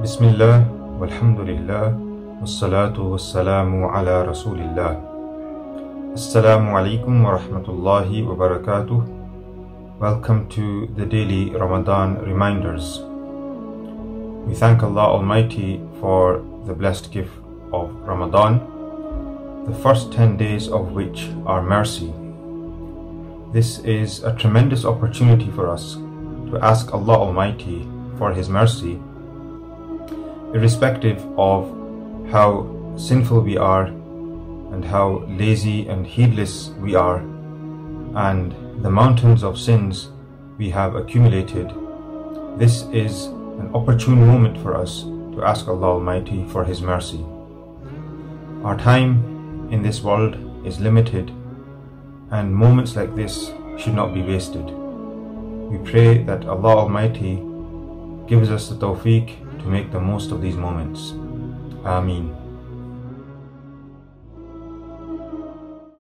Bismillah, walhamdulillah, wassalatu wassalamu ala rasulillah. Assalamu alaikum wa rahmatullahi wa barakatuh. Welcome to the daily Ramadan reminders. We thank Allah Almighty for the blessed gift of Ramadan, the first 10 days of which are mercy. This is a tremendous opportunity for us to ask Allah Almighty for His mercy, irrespective of how sinful we are and how lazy and heedless we are, and the mountains of sins we have accumulated. This is an opportune moment for us to ask Allah Almighty for His mercy. Our time in this world is limited, and moments like this should not be wasted. We pray that Allah Almighty gives us the tawfiq to make the most of these moments. Ameen.